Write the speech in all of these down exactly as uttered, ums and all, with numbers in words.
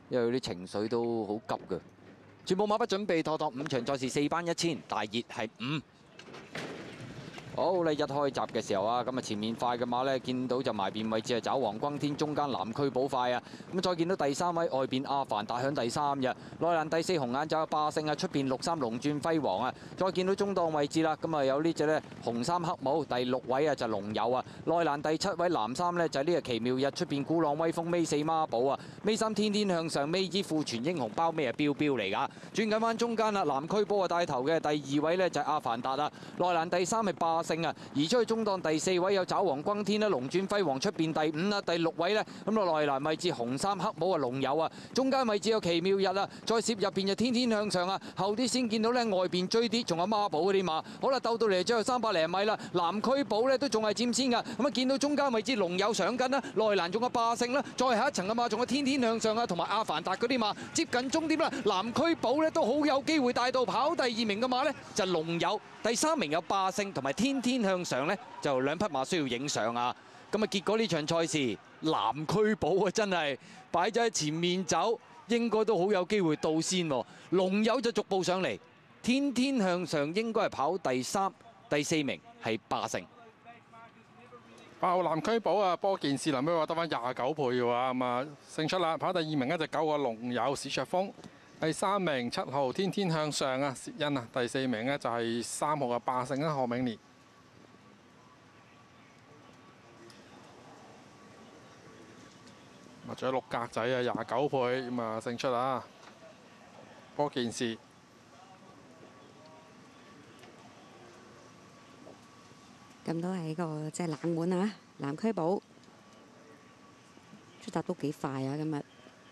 因為啲情緒都好急嘅。全部馬不準備妥當，五場賽事四班一千，大熱係五。好，你一開閘嘅時候啊，咁啊前面快嘅馬呢，見到就埋邊位置係爪黃轟天，中間南區寶快啊，咁再見到第三位外邊阿凡達響第三嘅，內欄第四紅眼罩霸勝啊，出邊六三龍鑽輝煌啊，再見到中檔位置啦，咁啊有呢隻呢紅衫黑帽，第六位啊就龍友啊，內欄第七位藍衫呢，就係呢個奇妙日，出邊古朗威風尾四孖寶啊，尾三天天向上，尾二富全英雄包尾啊標標嚟㗎，轉緊翻中間啦，南區寶啊帶頭嘅，第二位呢，就係阿凡達啊，內欄第三係霸勝啊，而出去中檔第四位有爪黃轟天啦，龍鑽輝煌出邊第五啦，第六位呢，咁啊內欄位置紅衫黑帽啊龍友啊，中間位置有奇妙日啊，再攝入邊就天天向上啊，後啲先見到呢外邊追啲仲有孖寶嗰啲馬，好啦鬥到嚟最後三百零米啦，南區寶呢都仲係佔先㗎，咁啊見到中間位置龍友上緊啦，內欄仲有霸勝啦，再下一層嘅馬仲有天天向上啊，同埋阿凡達嗰啲馬接近終點啦，南區寶呢都好有機會帶到跑第二名嘅馬呢，就龍友，第三名有霸勝同埋天天向上呢，就兩匹馬需要影相啊！咁啊，結果呢場賽事南區寶啊，真係擺咗喺前面走，應該都好有機會到先喎。龍友就逐步上嚟，天天向上應該係跑第三、第四名係霸勝。 八號南區寶啊，波健士臨尾話得翻廿九倍嘅話，咁啊勝出啦！跑第二名呢就九個龍友史卓峰，第三名七號天天向上啊，薛恩啊，第四名呢就係三號嘅霸勝啊，何永年。仲有六格仔啊，廿九倍咁啊勝出啊！波健士咁都係一個即係冷門啊！南區寶出閘都幾快啊！今日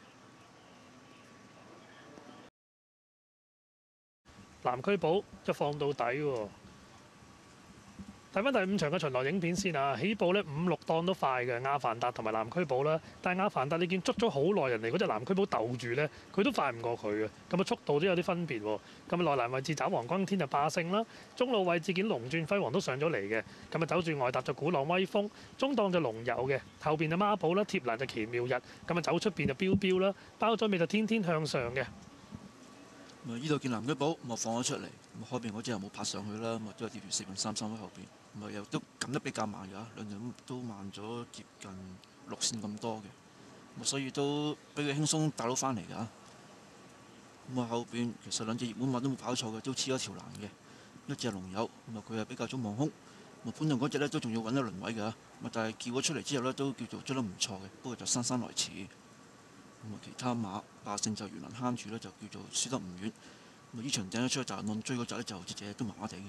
南區寶一放到底喎。睇翻第五場嘅巡邏影片先啊，起步呢五六檔都快嘅，阿凡達同埋南區寶啦。但係阿凡達你見捉咗好耐，人哋嗰隻南區寶鬥住呢，佢都快唔過佢嘅。咁啊速度都有啲分別喎。咁啊內欄位置爪黃轟天就霸勝啦，中路位置見龍鑽輝煌都上咗嚟嘅。咁啊走住外搭就古朗威風，中檔就龍友嘅，後邊就孖寶啦，貼欄就奇妙日。咁啊走出邊就標標啦，包咗尾就天天向上嘅。 咁啊，依度見南區寶，咁啊放咗出嚟，咁後邊嗰隻又冇拍上去啦，咁啊都係跌住四分三三喺後邊，咁啊又都撳得比較慢㗎，兩隻都慢咗接近六線咁多嘅，咁所以都俾佢輕鬆打到翻嚟㗎。咁啊後邊其實兩隻熱門馬都冇跑錯嘅，都黐咗條欄嘅，一隻龍友，咁啊佢係比較早望空，咁啊潘頓嗰隻咧都仲要揾一輪位㗎，咁啊但係叫咗出嚟之後咧都叫做追得唔錯嘅，不過就姍姍來遲。咁啊，其他馬霸勝就原來慳住咧，就叫做輸得唔遠。咁啊，呢場頂咗出去就按追嗰隻咧，就隻隻都麻麻地嘅。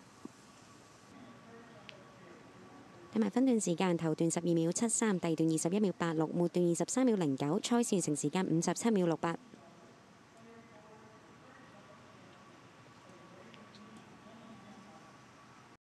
睇埋分段時間，頭段十二秒七三，第二段二十一秒八六，末段二十三秒零九，賽事完成時間五十七秒六八。